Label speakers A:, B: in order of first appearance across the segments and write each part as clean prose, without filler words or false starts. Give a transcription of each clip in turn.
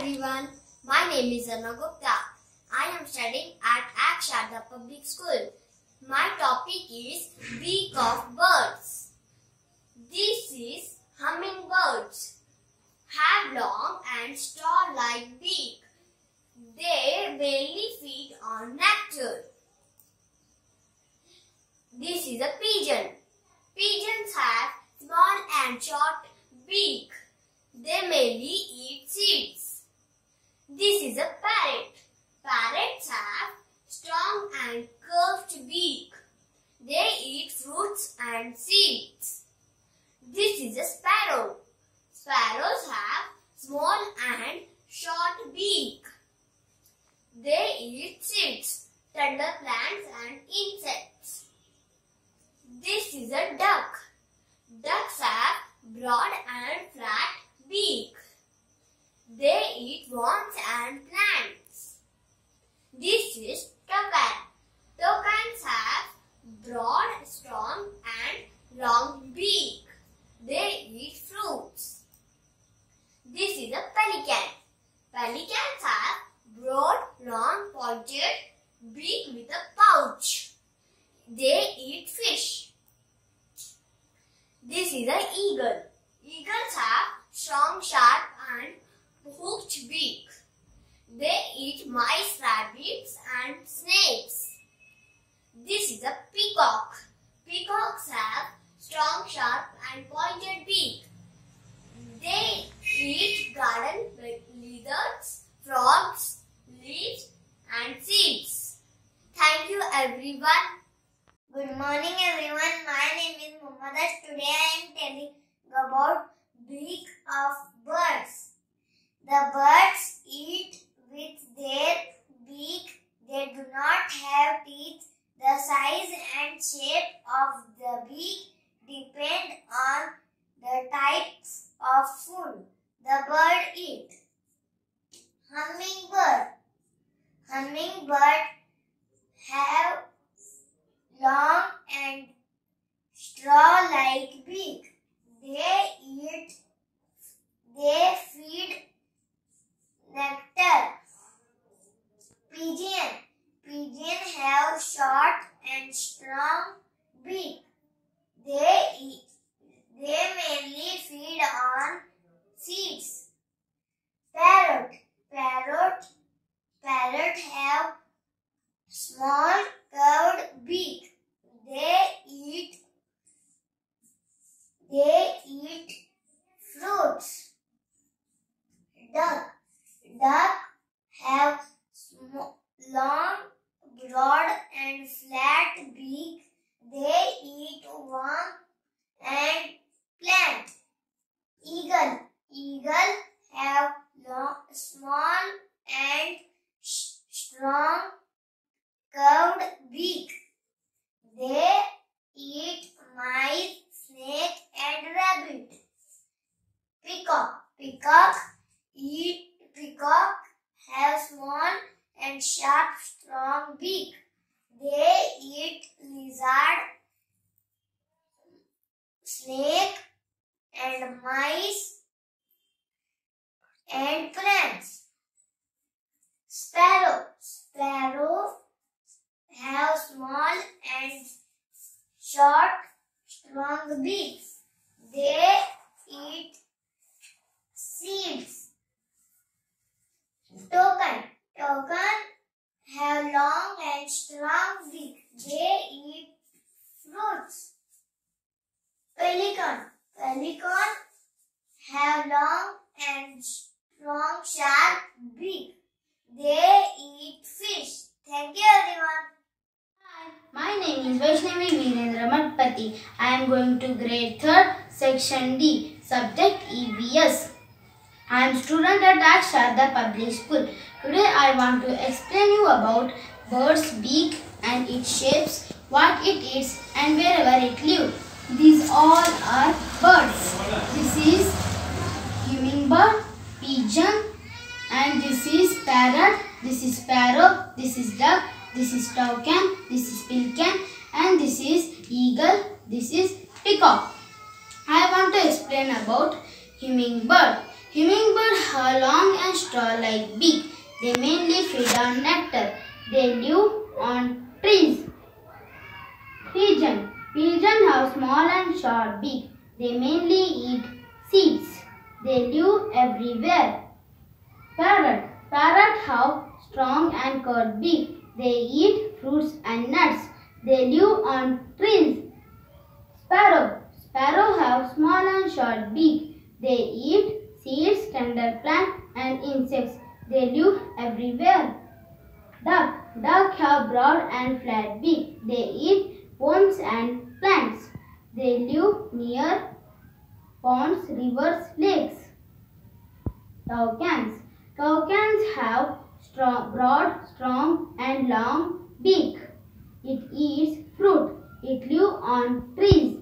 A: everyone, my name is Anna Gupta. I am studying at Aksharda Public School. My topic is beak of birds. This is hummingbirds. Have long and straw-like beak. They mainly feed on nectar. This is a pigeon. Pigeons have small and short beak. They mainly eat seeds. This is a parrot. Parrots have strong and curved beak. They eat fruits and seeds. This is a sparrow. Sparrows have small and short beak. They eat seeds, tender plants and insects. This is a duck. Ducks have broad and flat beak. They eat worms and plants. This is toucan. Toucans have broad, strong and long beak. They eat fruits. This is a pelican. Pelicans have broad, long, pointed beak with a pouch. They eat fish. This is an eagle. Eagles have strong, sharp and hooked beak. They eat mice, rabbits and snakes. This is a peacock. Peacocks have strong, sharp and pointed beak. They eat garden lizards, frogs, leaves and seeds. Thank you everyone.
B: Good morning everyone. My name is Muhammad. Today I am telling about beak of birds. The birds eat with their beak. They do not have teeth. The size and shape of the beak depend on the types of food the bird eats. Hummingbird. Hummingbird have long and straw-like beak. They feed nectar. Pigeon have short and strong beak. They mainly feed on seeds. Parrot have small curved beak. They eat fruits. Duck have long, broad and flat beak. They eat worm and plant. Eagle have small and strong curved beak. They eat mice, snake and rabbit. Peacock have small and sharp strong beak. They eat lizard, snake and mice and plants. Sparrow have small and short strong beaks. They eat seeds. Toucan have long and strong beak. They eat fruits. Pelican have long and strong sharp beak. They eat fish. Thank you everyone.
C: Hi, my name is Vaishnavi Virendra Matpati. I am going to grade 3rd, section D, subject EVS. I am student at Aksharda Public School. Today I want to explain you about bird's beak and its shapes, what it eats and wherever it lives. These all are birds. This is hummingbird, pigeon and this is parrot, this is sparrow, this is duck, this is toucan, this is pelican and this is eagle, this is peacock. I want to explain about hummingbird. Hummingbird have long and straw-like beak. They mainly feed on nectar. They live on trees. Pigeon. Pigeon have small and short beak. They mainly eat seeds. They live everywhere. Parrot. Parrot have strong and curved beak. They eat fruits and nuts. They live on trees. Sparrow. Sparrow have small and short beak. They eat seeds, tender plants and insects. They live everywhere. Duck. Duck have broad and flat beak. They eat worms and plants. They live near ponds, rivers, lakes. Toucans. Toucans have broad, strong and long beak. It eats fruit. It lives on trees.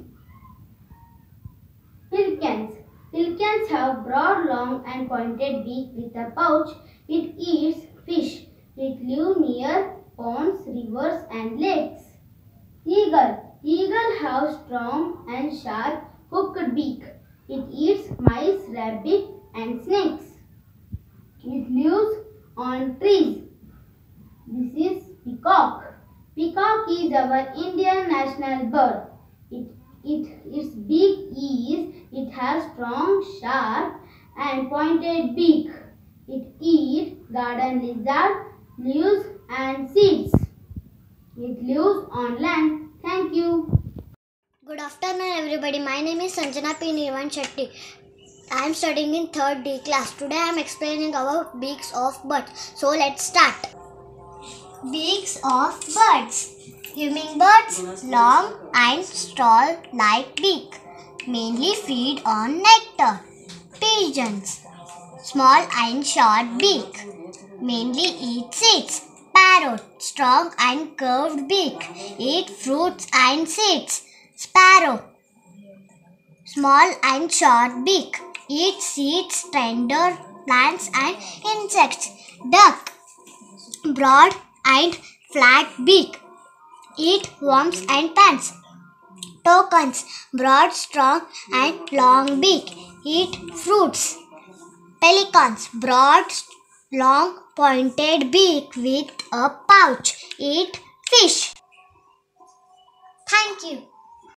C: Pelicans. Pelicans have broad, long and pointed beak with a pouch. It eats fish. It lives near ponds, rivers and lakes. Eagle. Eagle have strong and sharp hooked beak. It eats mice, rabbit and snakes. It lives on trees. This is peacock. Peacock is our Indian national bird. Its beak it has strong, sharp and pointed beak. It eats garden lizard, leaves and seeds. It lives on land. Thank you.
B: Good afternoon everybody. My name is Sanjana P. Nirvan Shetty. I am studying in 3rd D class. Today I am explaining about beaks of birds. So let's start. Beaks of birds. Hummingbirds, long and straw-like beak, mainly feed on nectar. Pigeons, small and short beak, mainly eat seeds. Parrot, strong and curved beak, eat fruits and seeds. Sparrow, small and short beak, eat seeds, tender plants and insects. Duck, broad and flat beak, eat worms and plants. Toucans, broad, strong and long beak, eat fruits. Pelicans, broad, long, pointed beak with a pouch, eat fish. Thank you.